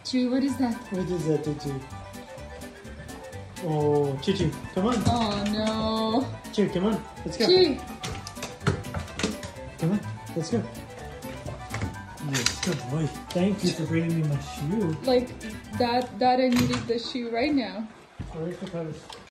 Chewy, what is that? What is that, Tutu? Oh, Choo, come on. Oh no. Choo, come on. Let's go. Chewy. Come on, let's go. Yes, good boy. Thank you for bringing me my shoe. Like that I needed the shoe right now. Sorry for